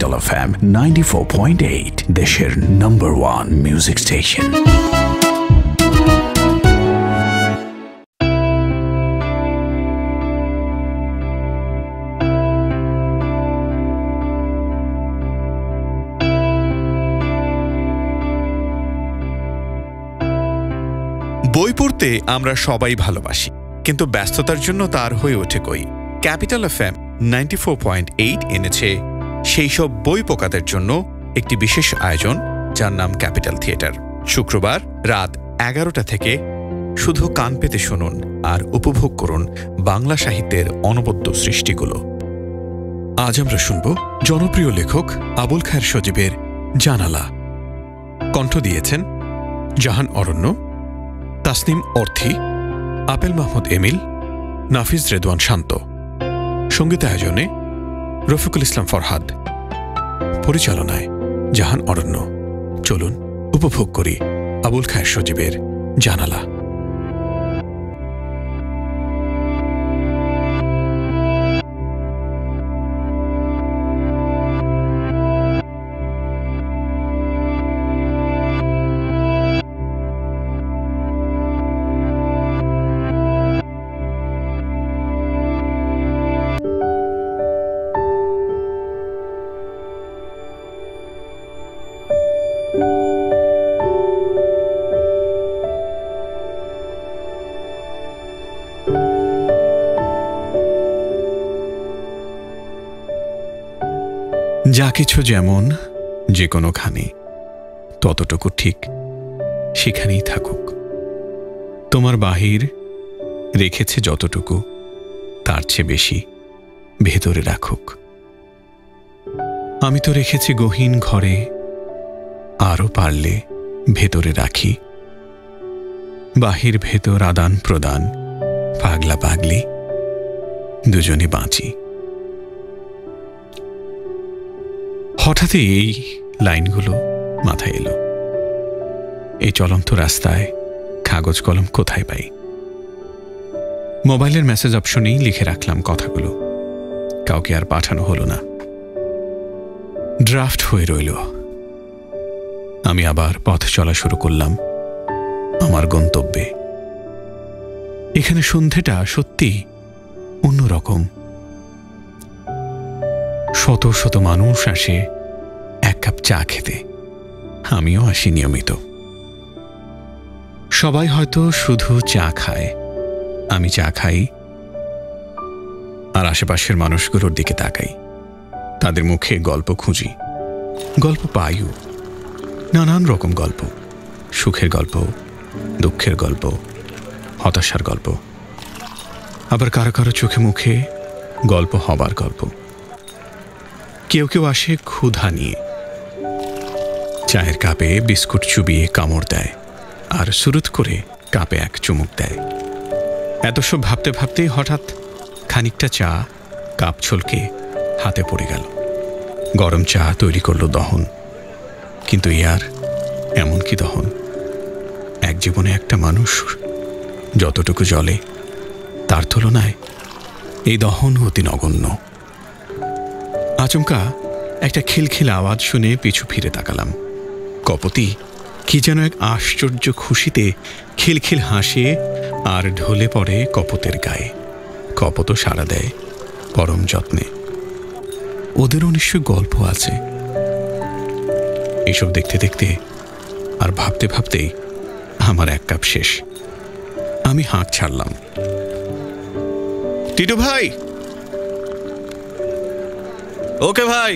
Capital FM 94.8 দেশের number 1 music station. বই পড়তে আমরা সবাই ভালোবাসি, কিন্তু ব্যস্ততার জন্য তার হয়ে ওঠে কই। ক্যাপিটাল এফএম 94.8 এনেছে সেই সব বই পোকাদের জন্য একটি বিশেষ আয়োজন, যার নাম ক্যাপিটাল থিয়েটার। শুক্রবার রাত 11টা থেকে শুধু কান পেতে শুনুন আর উপভোগ করুন বাংলা সাহিত্যের অনবদ্য সৃষ্টিগুলো। আজ আমরা শুনব জনপ্রিয় লেখক আবুল খায়ের সজীবের জানালা। কণ্ঠ দিয়েছেন জাহান অরণ্য, তাসনিম অর্থী, আপেল মাহমুদ এমিল, নাফিজ রেদওয়ান শান্ত। সঙ্গীতায়োজনে রফিকুল ইসলাম ফরহাদ, পরিচালনায় জাহান অরণ্য। চলুন উপভোগ করি আবুল খায়ের সজীবের জানালা। যা কিছু যেমন যে কোনোখানে, ততটুকু ঠিক সেখানেই থাকুক। তোমার বাহির রেখেছে যতটুকু, তার চেয়ে বেশি ভেতরে রাখুক। আমি তো রেখেছি গহীন ঘরে, আরও পারলে ভেতরে রাখি। বাহির ভেতর আদান প্রদান, পাগলা পাগলি দুজনে বাঁচি। হঠাৎই এই লাইনগুলো মাথায় এলো। এই চলন্ত রাস্তায় কাগজ কলম কোথায় পাই? মোবাইলের মেসেজ অপশনেই লিখে রাখলাম কথাগুলো। কাউকে আর পাঠানো হলো না, ড্রাফট হয়ে রইল। আমি আবার পথ চলা শুরু করলাম আমার গন্তব্যে। এখানে সন্ধেটা সত্যি অন্যরকম। শত শত মানুষ আসে এক কাপ চা খেতে, আমিও আসি নিয়মিত। সবাই হয়তো শুধু চা খায়, আমি চা খাই আর আশেপাশের মানুষগুলোর দিকে তাকাই। তাদের মুখে গল্প খুঁজি, গল্প পাইও, নানান রকম গল্প। সুখের গল্প, দুঃখের গল্প, হতাশার গল্প, আবার কারো কারো চোখে মুখে গল্প হবার গল্প। কেউ কেউ আসে ক্ষুধা নিয়ে, চায়ের কাপে বিস্কুট চুবিয়ে কামড় দেয় আর সুরুত করে কাপে এক চুমুক দেয়। এত সব ভাবতে ভাবতেই হঠাৎ খানিকটা চা কাপ ছলকে হাতে পড়ে গেল। গরম চা তৈরি করল দহন, কিন্তু ইয়ার এমন কি দহন? এক জীবনে একটা মানুষ যতটুকু জ্বলে, তার তুলনায় এই দহন অতি নগণ্য। আচমকা একটা খিলখিল আওয়াজ শুনে পিছু ফিরে তাকালাম। কপতি কি যেন এক আশ্চর্য খুশিতে খিলখিল হাসে আর ঢলে পড়ে কপতের গায়ে। কপত সাড়া দেয় পরম যত্নে। ওদেরও নিশ্চয় গল্প আছে। এসব দেখতে দেখতে আর ভাবতে ভাবতেই আমার এক কাপ শেষ। আমি হাঁক ছাড়লাম, টিটু ভাই। ওকে ভাই।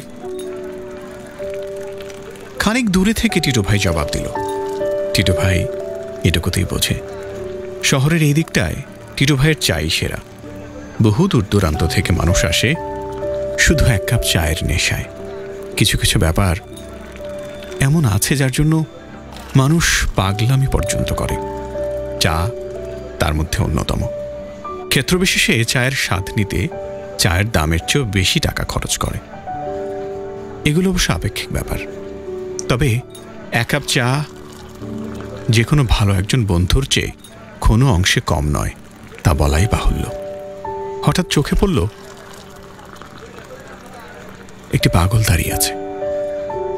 খানিক দূরে থেকে টিটু ভাই জবাব দিল। টিটু ভাই এটুকুতেই বোঝে, শহরের এই দিকটায় টিটু ভাইয়ের চাই সেরা। বহু দূর দূরান্ত থেকে মানুষ আসে শুধু এক কাপ চায়ের নেশায়। কিছু কিছু ব্যাপার এমন আছে যার জন্য মানুষ পাগলামি পর্যন্ত করে। চা তার মধ্যে অন্যতম। ক্ষেত্রবিশেষে চায়ের স্বাদ নিতে চায়ের দামের চেয়েও বেশি টাকা খরচ করে। এগুলো অবশ্য আপেক্ষিক ব্যাপার। তবে এক কাপ চা যে কোনো ভালো একজন বন্ধুর চেয়ে কোনো অংশে কম নয়, তা বলাই বাহুল্য। হঠাৎ চোখে পড়ল একটি পাগল দাঁড়িয়ে আছে।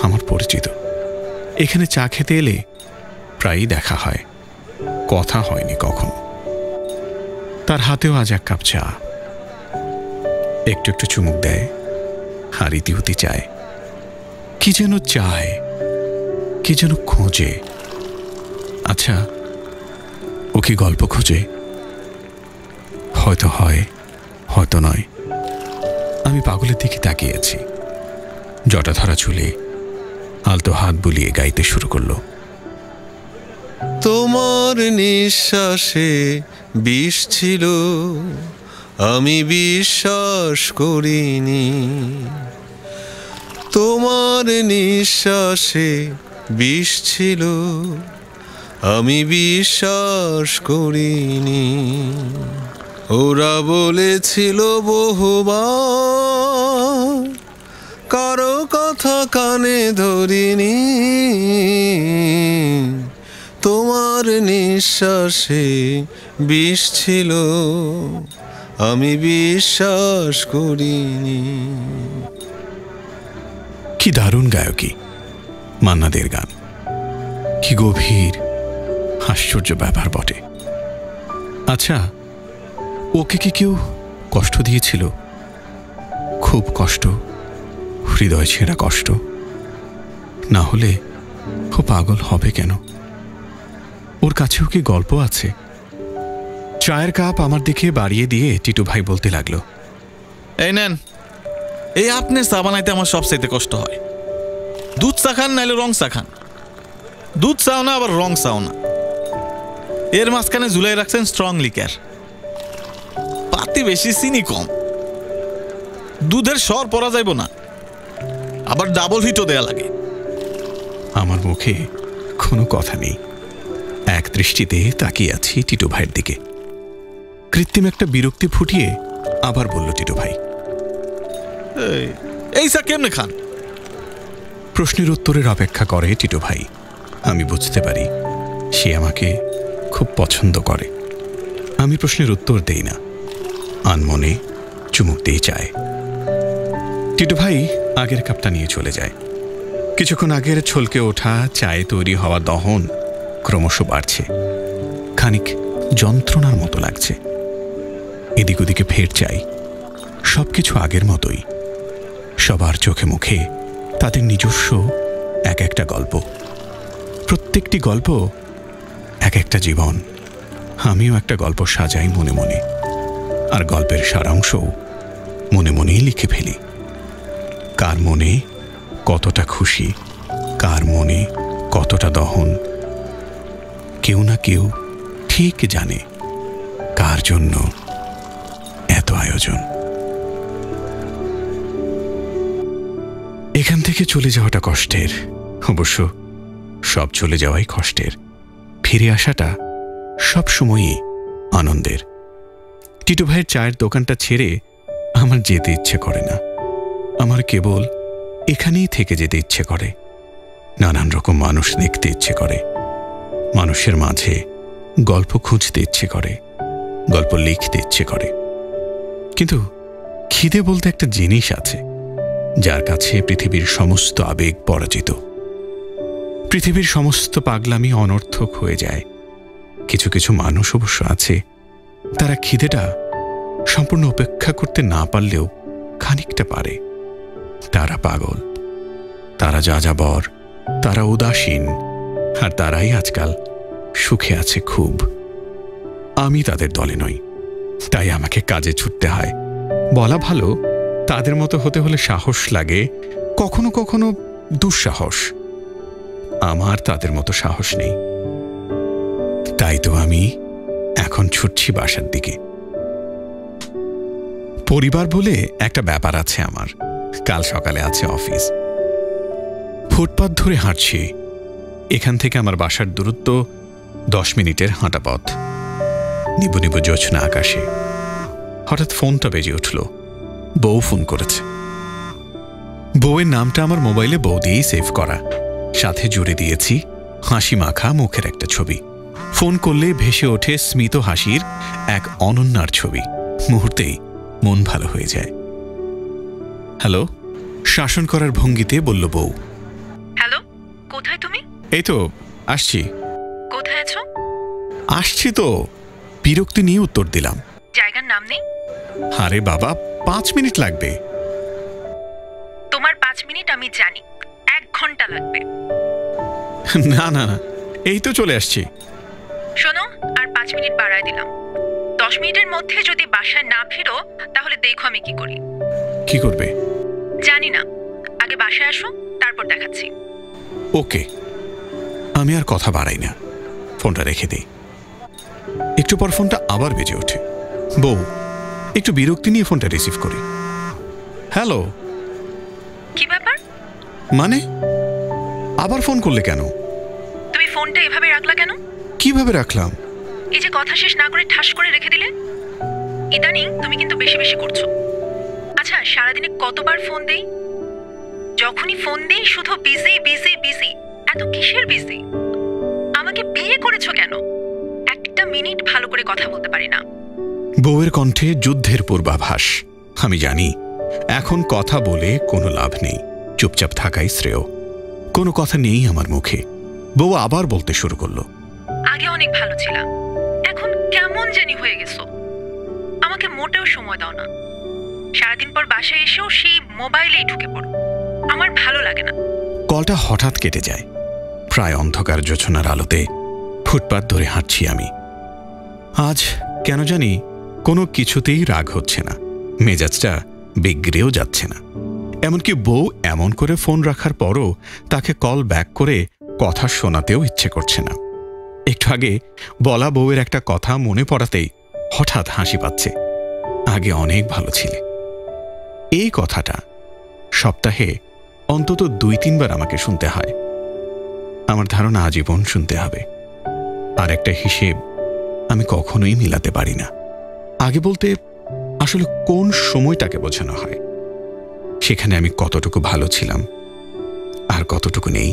আমার পরিচিত। এখানে চা খেতে এলে প্রায়ই দেখা হয়, কথা হয়নি কখনো। তার হাতেও আজ এক কাপ চা। একটু একটু চুমুক দেয় আর ইতিউতি চায়, কি যেন চায়, কি যেন খোঁজে। আচ্ছা, ও কি গল্প খোঁজে? হয়তো হয়, হয়তো নয়। আমি পাগলের দিকে তাকিয়ে আছি। জটা ধরা চুলে আলতো হাত বুলিয়ে গাইতে শুরু করলো। তোমার নিঃশ্বাসে বিষ ছিল, আমি বিশ্বাস করিনি। তোমার নিঃশ্বাসে বিষ ছিল, আমি বিশ্বাস করিনি। ওরা বলেছিল বহুবার, কারো কথা কানে ধরিনি। তোমার নিঃশ্বাসে বিষ ছিল, আমি বিশ্বাস করিনি। কি দারুণ গায়কী মান্নাদের গান! কি গভীর আশ্চর্য ব্যাপার বটে। আচ্ছা, ওকে কি কেউ কষ্ট দিয়েছিল? খুব কষ্ট, হৃদয় ছেঁড়া কষ্ট? না হলে ও পাগল হবে কেন? ওর কাছেও কি গল্প আছে? চায়ের কাপ আমার দিকে বাড়িয়ে দিয়ে টিটু ভাই বলতে লাগলো, এই নেন, এই আপনার চা বানাইতে আমার সবচাইতে কষ্ট হয়। দুধ চা খান নাইলে রং চা খান। দুধ চাও না আবার রং চাও না, এর মাঝখানে ঝুলাই রাখছেন স্ট্রং লিকার। পাতি বেশি, চিনি কম, দুধের স্বর পরা যাইব না, আবার ডাবল হিটও দেয়া লাগে। আমার মুখে কোনো কথা নেই। এক দৃষ্টিতে তাকিয়ে আছি টিটু ভাইয়ের দিকে। কৃত্রিম একটা বিরক্তি ফুটিয়ে আবার বলল টিটু ভাই, এই চা কেমনে খান? প্রশ্নের উত্তরের অপেক্ষা করে টিটু ভাই। আমি বুঝতে পারি সে আমাকে খুব পছন্দ করে। আমি প্রশ্নের উত্তর দেই না, আনমনে চুমুক দিয়ে চায়। টিটু ভাই আগের কাপটা নিয়ে চলে যায়। কিছুক্ষণ আগের ছলকে ওঠা চায়ে তৈরি হওয়া দহন ক্রমশ বাড়ছে, খানিক যন্ত্রণার মতো লাগছে। এদিক ওদিকে ফের চাই, সবকিছু আগের মতোই। সবার চোখে মুখে তাদের নিজস্ব এক একটা গল্প, প্রত্যেকটি গল্প এক একটা জীবন। আমিও একটা গল্প সাজাই মনে মনে, আর গল্পের সারাংশও মনে মনেই লিখে ফেলি। কার মনে কতটা খুশি, কার মনে কতটা দহন, কেউ না কেউ ঠিক জানে কার জন্য এত আয়োজন। এখান থেকে চলে যাওয়াটা কষ্টের, অবশ্য সব চলে যাওয়াই কষ্টের। ফিরে আসাটা সবসময়ই আনন্দের। টিটু ভাইয়ের চায়ের দোকানটা ছেড়ে আমার যেতে ইচ্ছে করে না। আমার কেবল এখানেই থেকে যেতে ইচ্ছে করে। নানান রকম মানুষ দেখতে ইচ্ছে করে, মানুষের মাঝে গল্প খুঁজতে ইচ্ছে করে, গল্প লিখতে ইচ্ছে করে। কিন্তু খিদে বলতে একটা জিনিস আছে, যার কাছে পৃথিবীর সমস্ত আবেগ পরাজিত। পৃথিবীর সমস্ত পাগলামি অনর্থক হয়ে যায়। কিছু কিছু মানুষ অবশ্য আছে, তারা খিদেটা সম্পূর্ণ উপেক্ষা করতে না পারলেও খানিকটা পারে। তারা পাগল, তারা যাযাবর, তারা উদাসীন, আর তারাই আজকাল সুখে আছে খুব। আমি তাদের দলে নই, তাই আমাকে কাজে ছুটতে হয়। বলা ভালো, তাদের মতো হতে হলে সাহস লাগে, কখনো কখনো দুঃসাহস। আমার তাদের মতো সাহস নেই, তাই তো আমি এখন ছুটছি বাসার দিকে। পরিবার বলে একটা ব্যাপার আছে আমার। কাল সকালে আছে অফিস। ফুটপাথ ধরে হাঁটছি। এখান থেকে আমার বাসার দূরত্ব 10 মিনিটের হাঁটা পথ। নিবু নিবু জ্যোৎস্না আকাশে। হঠাৎ ফোনটা বেজে উঠল। বউ ফোন করেছে। বউয়ের নামটা আমার মোবাইলে বউ দিয়েই সেভ করা, সাথে জুড়ে দিয়েছি হাসি মাখা মুখের একটা ছবি। ফোন করলে ভেসে ওঠে স্মিত হাসির এক অনন্যার ছবি। মুহূর্তেই মন ভালো হয়ে যায়। হ্যালো, শাসন করার ভঙ্গিতে বলল বউ। এই তো আসছি। কোথায় আছো? আসছি তো, বিরক্তি নিয়ে উত্তর দিলাম। জায়গার নাম নেই? আরে বাবা, 5 মিনিট লাগবে। তোমার 5 মিনিট আমি জানি, 1 ঘন্টা লাগবে। না না না, এই তো চলে আসছি। শোনো, আর 5 মিনিট বাড়ায় দিলাম। 10 মিনিটের মধ্যে যদি বাসায় না ফিরো তাহলে দেখো আমি কি করি। কি করবে? জানি না, আগে বাসায় আসো, তারপর দেখাচ্ছি। ওকে, আমি আর কথা বাড়াই না, ফোনটা রেখে দিই। একটু পর ফোনটা আবার বেজে ওঠে। বউ একটু বিরক্তি নিয়ে ফোনটা রিসিভ করি। হ্যালো। কি ব্যাপার? মানে আবার ফোন করলে কেন? তুমি ফোনটা এভাবে রাখলা কেন? কিভাবে রাখলাম? এই যে কথা শেষ না করে ঠাস করে রেখে দিলে। ইদানিং তুমি কিন্তু বেশি বেশি করছো। আচ্ছা, সারাদিনে কতবার ফোন দেই? যখনই ফোন দেই শুধু বিজি বিজি বিজি। এত কিসের বিজি? আমাকে বিয়ে করেছো কেন? একটা মিনিট ভালো করে কথা বলতে পারি না। বউয়ের কণ্ঠে যুদ্ধের পূর্বাভাস। আমি জানি এখন কথা বলে কোনো লাভ নেই, চুপচাপ থাকাই শ্রেয়। কোনো কথা নেই আমার মুখে। বউ আবার বলতে শুরু করলো। আগে অনেক ভালো ছিলাম, এখন কেমন জানি হয়ে গেছো। আমাকে মোটেও সময় দাও না। সারাদিন পর বাসায় এসেও সেই মোবাইলেই ঢুকে পড়ো। আমার ভালো লাগে না। কলটা হঠাৎ কেটে যায়। প্রায় অন্ধকার জোছনার আলোতে ফুটপাত ধরে হাঁটছি আমি। আজ কেন জানি কোনো কিছুতেই রাগ হচ্ছে না, মেজাজটা বিগড়েও যাচ্ছে না। এমনকি বউ এমন করে ফোন রাখার পরও তাকে কল ব্যাক করে কথা শোনাতেও ইচ্ছে করছে না। একটু আগে বলা বউয়ের একটা কথা মনে পড়াতেই হঠাৎ হাসি পাচ্ছে। আগে অনেক ভালো ছিলে। এই কথাটা সপ্তাহে অন্তত 2-3 বার আমাকে শুনতে হয়। আমার ধারণা আজীবন শুনতে হবে। আর একটা হিসেব আমি কখনোই মিলাতে পারি না। আগে বলতে আসলে কোন সময়টাকে বোঝানো হয়, সেখানে আমি কতটুকু ভালো ছিলাম আর কতটুকু নেই।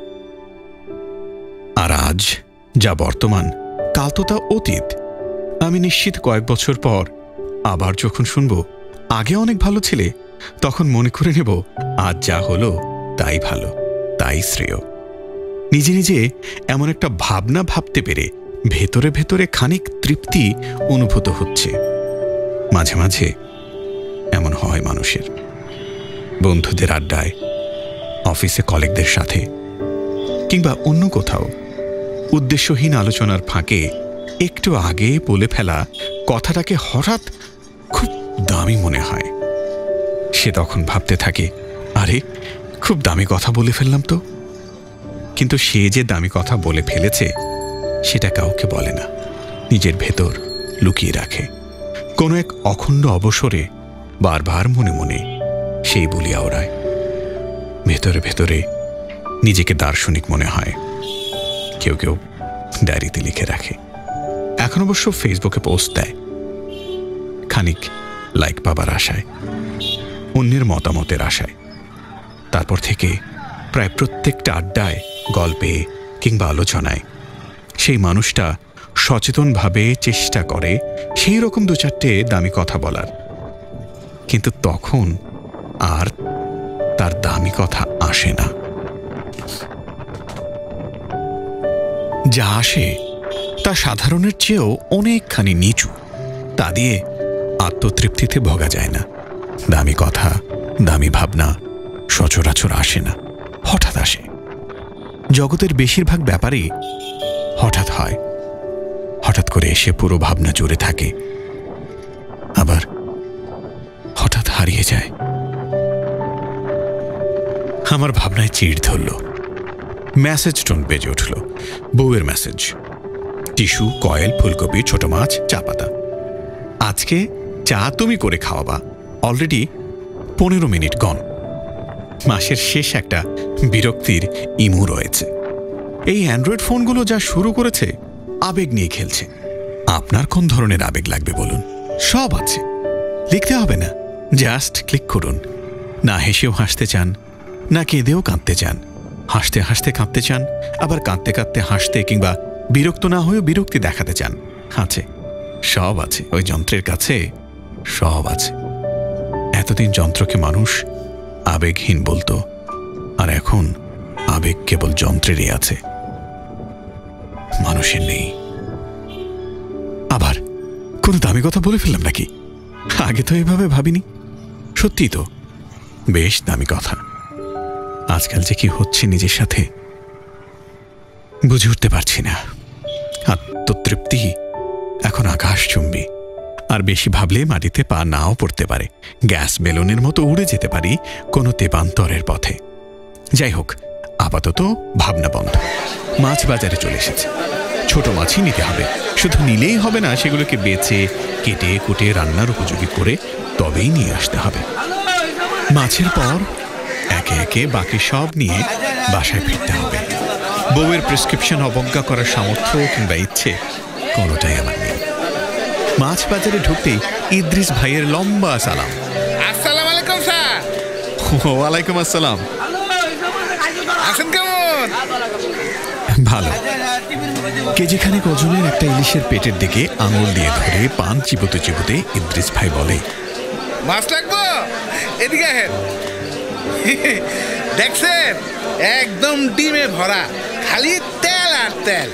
আর আজ যা বর্তমান, কাল তো তা অতীত। আমি নিশ্চিত কয়েক বছর পর আবার যখন শুনব আগে অনেক ভালো ছিলে, তখন মনে করে নেব আজ যা হলো তাই ভালো, তাই শ্রেয়। নিজে নিজে এমন একটা ভাবনা ভাবতে পেরে ভেতরে ভেতরে খানিক তৃপ্তি অনুভূত হচ্ছে। মাঝে মাঝে এমন হয় মানুষের, বন্ধুদের আড্ডায়, অফিসে কলিগদের সাথে, কিংবা অন্য কোথাও উদ্দেশ্যহীন আলোচনার ফাঁকে একটু আগে বলে ফেলা কথাটাকে হঠাৎ খুব দামি মনে হয়। সে তখন ভাবতে থাকে, আরে খুব দামি কথা বলে ফেললাম তো। কিন্তু সে যে দামি কথা বলে ফেলেছে সেটা কাউকে বলে না, নিজের ভেতর লুকিয়ে রাখে। কোনো এক অখণ্ড অবসরে বারবার মনে মনে সেই বলিয়া ওড়ায়। ভেতরে ভেতরে নিজেকে দার্শনিক মনে হয়। কেউ কেউ ডায়েরিতে লিখে রাখে, এখন অবশ্য ফেসবুকে পোস্ট দেয়, খানিক লাইক পাবার আশায়, অন্যের মতামতের আশায়। তারপর থেকে প্রায় প্রত্যেকটা আড্ডায়, গল্পে কিংবা আলোচনায় সেই মানুষটা সচেতনভাবে চেষ্টা করে সেই রকম 2-4টে দামি কথা বলার। কিন্তু তখন আর তার দামি কথা আসে না। যা আসে তা সাধারণের চেয়েও অনেকখানি নিচু। তা দিয়ে আত্মতৃপ্তিতে ভোগা যায় না। দামি কথা, দামি ভাবনা সচরাচর আসে না, হঠাৎ আসে। জগতের বেশিরভাগ ব্যাপারই হঠাৎ হয়। হঠাৎ করে এসে পুরো ভাবনা জুড়ে থাকে, আবার হঠাৎ হারিয়ে যায়। আমার ভাবনায় চিড় ধরল। মেসেজ টোন বেজে উঠল। বউয়ের মেসেজ। টিস্যু, কয়েল, ফুলকপি, ছোট মাছ, চা পাতা। আজকে চা তুমি করে খাওয়াবা। অলরেডি 15 মিনিট গন। মাসের শেষ একটা বিরক্তির ইমু রয়েছে। এই অ্যান্ড্রয়েড ফোনগুলো যা শুরু করেছে, আবেগ নিয়ে খেলছে। আপনার কোন ধরনের আবেগ লাগবে বলুন, সব আছে। লিখতে হবে না, জাস্ট ক্লিক করুন। না হেসেও হাসতে চান, না কেঁদেও কাঁদতে চান, হাসতে হাসতে কাঁদতে চান, আবার কাঁদতে কাঁদতে হাসতে কিংবা বিরক্ত না হয়েও বিরক্তি দেখাতে চান। আছে, সব আছে ওই যন্ত্রের কাছে, সব আছে। এতদিন যন্ত্রকে মানুষ আবেগহীন বলতো, আর এখন আবেগ কেবল যন্ত্রেরই আছে। মানুষের নেই। আবার কোনো দামি কথা বলে ফেললাম নাকি? আগে তো এভাবে ভাবিনি। সত্যি তো বেশ দামি কথা। আজকাল যে কি হচ্ছে নিজের সাথে বুঝে উঠতে পারছি না। আত্মতৃপ্তি এখন আকাশচুম্বী। আর বেশি ভাবলে মাটিতে পা নাও পড়তে পারে। গ্যাস বেলুনের মতো উড়ে যেতে পারি কোনো তেপান্তরের পথে। যাই হোক, আপাতত ভাবনা বন্ধ। মাছ বাজারে চলে এসেছে। ছোট মাছই নিতে হবে। শুধু নিলেই হবে না, সেগুলোকে বেছে কেটে কুটে রান্নার উপযোগী করে তবেই নিয়ে আসতে হবে। মাছের পর একে একে বাকি সব নিয়ে বাসায় ফিরতে হবে। বউয়ের প্রেসক্রিপশন অবজ্ঞা করার সামর্থ্য কিংবা ইচ্ছে কোনোটাই আমার নেই। মাছ বাজারে ঢুকতেই ইদ্রিস ভাইয়ের লম্বা সালাম। আসসালামু আলাইকুম স্যার। ওয়ালাইকুম আসসালাম। আছেন কেমন? ভালো। কেজিখানেক ওজনের একটা ইলিশের পেটের দিকে আঙুল দিয়ে ধরে পান চিবোতে চিবোতে ইদ্রিস ভাই বলে, মাছ লাগবো? এদিকে আহেন। দেখছেন, একদম ডিমে ভরা, খালি তেল আর তেল।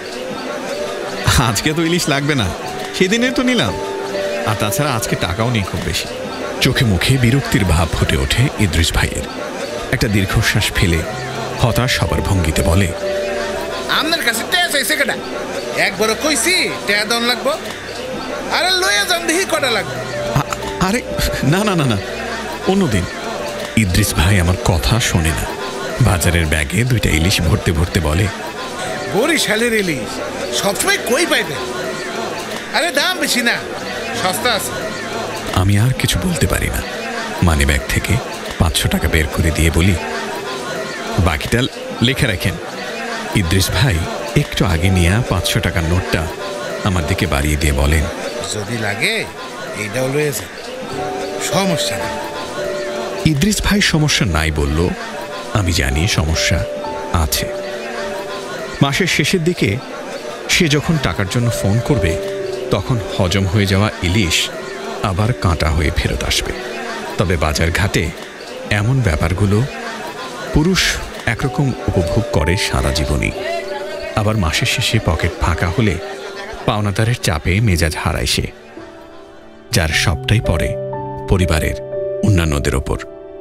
আজকে তো ইলিশ লাগবে না, সেদিনের তো নিলাম। আর তাছাড়া আজকে টাকাও নেই খুব বেশি। চোখে মুখে বিরক্তির ভাব ফুটে ওঠে ইদ্রিস ভাইয়ের। একটা দীর্ঘশ্বাস ফেলে হতাশ সবার ভঙ্গিতে বলে, আপনার কাছে টেয়া চাইছে কেটা? একবারও কইছি টেয়া দন লাগবো। আরে লইয়া যান দেখি কটা লাগবে। আরে না না না না, অন্যদিন। ইদ্রিস ভাই আমার কথা শোনে না। বাজারের ব্যাগে 2টা ইলিশ ভরতে ভরতে বলে, বরিশালের ইলিশ সবসময় কই পাইবেন? আরে দাম বেশি না, সস্তা আছে। আমি আর কিছু বলতে পারি না। মানি ব্যাগ থেকে 500 টাকা বের করে দিয়ে বলি, বাকিটা লিখে রাখেন। ইদ্রিস ভাই একটু আগে নিয়ে 500 টাকার নোটটা আমার দিকে বাড়িয়ে দিয়ে বলেন, যদি লাগে এইটাও লয়েছে, সমস্যা নেই। ইদ্রিস ভাই সমস্যা নাই বলল, আমি জানি সমস্যা আছে। মাসের শেষের দিকে সে যখন টাকার জন্য ফোন করবে, তখন হজম হয়ে যাওয়া ইলিশ আবার কাঁটা হয়ে ফেরত আসবে। তবে বাজার ঘাটে এমন ব্যাপারগুলো পুরুষ একরকম উপভোগ করে সারা জীবনই। আবার মাসের শেষে পকেট ফাঁকা হলে পাওনাদারের চাপে মেজাজ হারায় সে, যার সবটাই পড়ে পরিবারের অন্যান্যদের ওপর।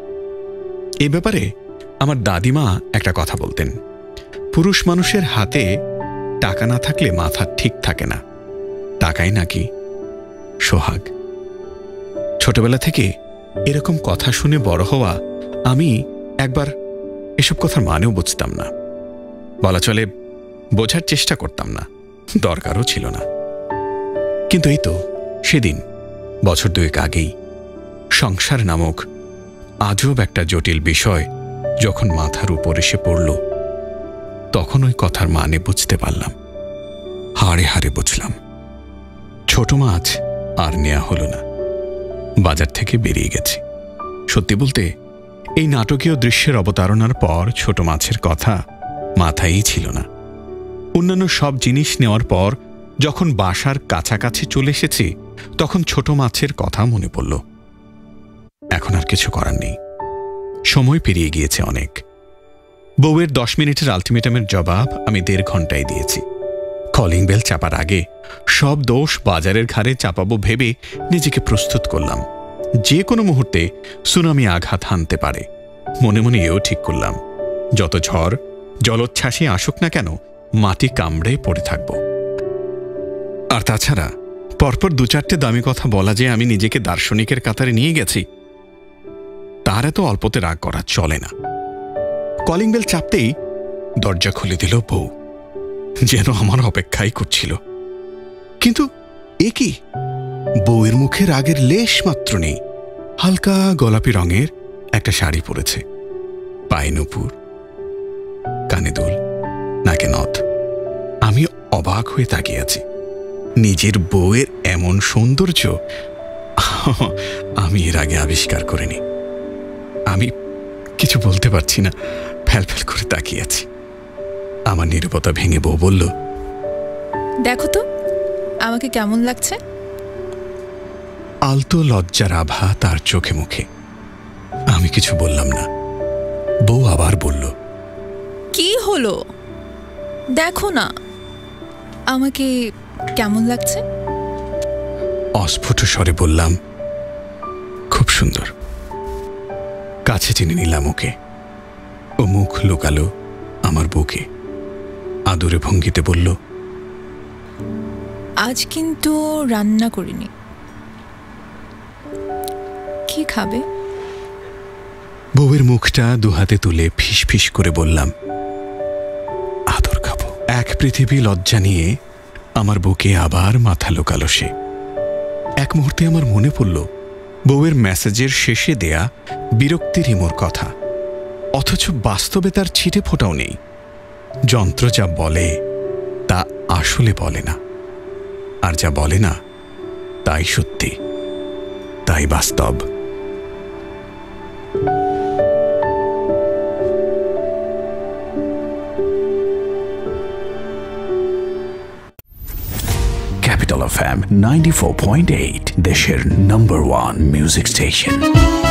এ ব্যাপারে আমার দাদিমা একটা কথা বলতেন, পুরুষ মানুষের হাতে টাকা না থাকলে মাথা ঠিক থাকে না, টাকাই নাকি সোহাগ। ছোটবেলা থেকে এরকম কথা শুনে বড় হওয়া আমি একবার এসব কথার মানেও বুঝতাম না। বলা চলে বোঝার চেষ্টা করতাম না, দরকারও ছিল না। কিন্তু এই তো সেদিন বছর 2 আগেই সংসার নামক আজব একটা জটিল বিষয় যখন মাথার উপর এসে পড়ল, তখন ওই কথার মানে বুঝতে পারলাম। হাড়ে হাড়ে বুঝলাম। ছোট মাছ আর নেয়া হলো না, বাজার থেকে বেরিয়ে গেছে। সত্যি বলতে এই নাটকীয় দৃশ্যের অবতারণার পর ছোট মাছের কথা মাথায়ই ছিল না। অন্যান্য সব জিনিস নেওয়ার পর যখন বাসার কাছাকাছি চলে এসেছি, তখন ছোট মাছের কথা মনে পড়ল। এখন আর কিছু করার নেই, সময় পেরিয়ে গিয়েছে অনেক। বউয়ের 10 মিনিটের আলটিমেটামের জবাব আমি 1.5 ঘন্টায় দিয়েছি। কলিং বেল চাপার আগে সব দোষ বাজারের ঘাড়ে চাপাবো ভেবে নিজেকে প্রস্তুত করলাম। যে কোনো মুহূর্তে সুনামি আঘাত হানতে পারে। মনে মনে এও ঠিক করলাম, যত ঝড় জলোচ্ছ্বাসে আসুক না কেন, মাটি কামড়ে পড়ে থাকব। আর তাছাড়া পরপর 2-4টে দামি কথা বলা যে আমি নিজেকে দার্শনিকের কাতারে নিয়ে গেছি, তার এত অল্পতে রাগ করা চলে না। কলিং বেল চাপতেই দরজা খুলে দিল বউ, যেন আমার অপেক্ষাই করছিল। কিন্তু এ কি, বউয়ের মুখে রাগের লেশ মাত্র নেই। হালকা গোলাপি রঙের একটা শাড়ি পরেছে, পায়ে নূপুর, কানে দুল, নাকে নথ। আমি অবাক হয়ে তাকিয়ে আছি। নিজের বউয়ের এমন সৌন্দর্য আমি এর আগে আবিষ্কার করিনি। আমি কিছু বলতে পারছি না, ফ্যালফ্যাল করে তাকিয়ে আছি। আমার নীরবতা ভেঙে বউ বলল, দেখো তো আমাকে কেমন লাগছে। আলতো লজ্জার আভা তার চোখে মুখে। আমি কিছু বললাম না। বউ আবার বলল, কি হলো দেখো না। আমাকে কেমন লাগছে? অস্ফুট স্বরে বললাম, খুব সুন্দর। কাছে টেনে নিলাম ওকে। ও মুখ লুকালো আমার বুকে, আদুরে ভঙ্গিতে বলল, আজ কিন্তু রান্না করিনি, কি খাবে? বউয়ের মুখটা দুহাতে তুলে ফিস ফিস করে বললাম, আদর খাবো। এক পৃথিবী লজ্জা নিয়ে আমার বুকে আবার মাথা লুকালো সে। এক মুহূর্তে আমার মনে পড়ল বউয়ের মেসেজের শেষে দেয়া বিরক্তির হিমোর কথা, অথচ বাস্তবে তার ছিটে ফোটাও নেই। যন্ত্র যা বলে তা আসলে বলে না, আর যা বলে না তাই সত্যি, তাই বাস্তব। Capital FM 94.8 দেশের নম্বর 1 মিউজিক স্টেশন।